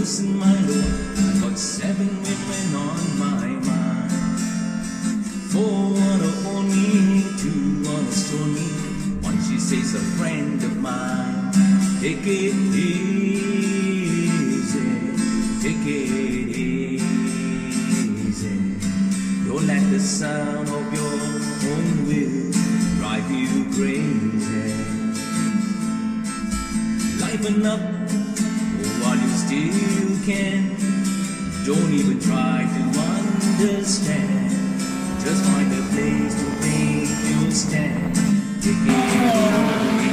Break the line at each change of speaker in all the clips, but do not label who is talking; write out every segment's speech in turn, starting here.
loosen my load. Got 7 women on my mind. 4 wanna own me, 2 wanna stone me. One she says a friend of mine. Take it easy, take it easy. Don't let the sound of your own will drive you crazy. Liven up while you still can. Don't even try to understand. Just find a place to make you stand. Take it easy.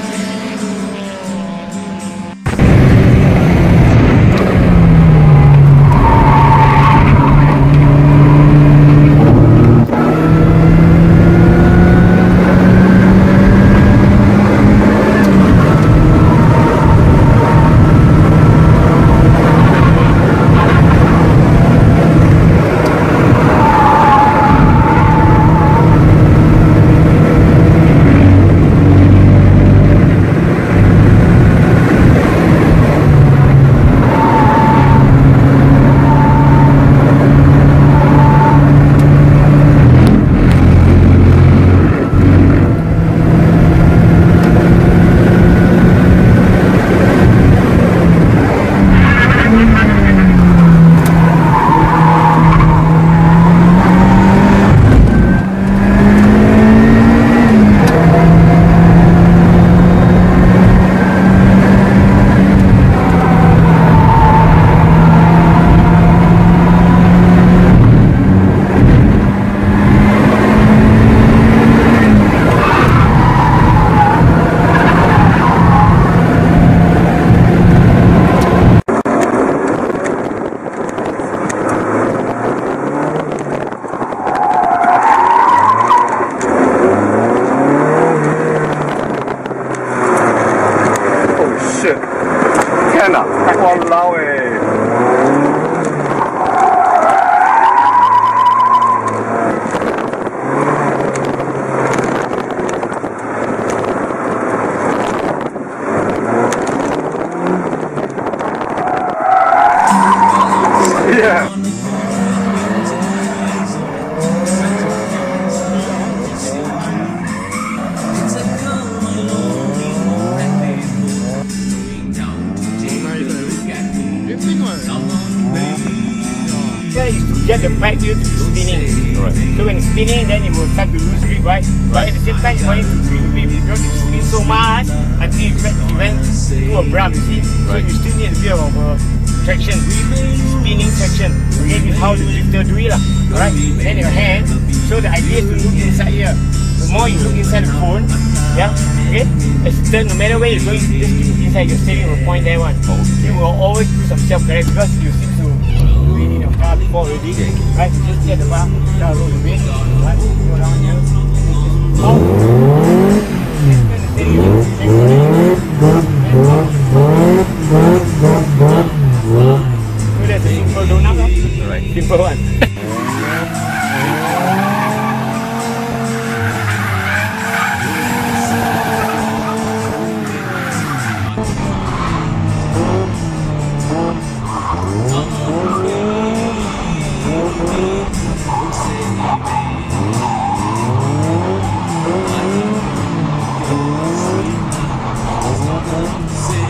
Get the back wheel to be spinning. Right. So when it's spinning, then it will start to lose grip, right? But at the same time, you want it to grip because it spins so much until you went to a bump, you see? Right. So you still need a bit of traction, spinning traction. Okay, this is how the drifter do it. Alright? Then your hand, so the idea is to look inside here. The more you look inside the phone, yeah, okay? Then no matter where you're going, just look inside your steering will point there one. You will always do some self-correct because you seem to in your car before already, right? Just get the bar, down roll a bit, right? Go down here. So that's a simple donut, right? Simple one.
Say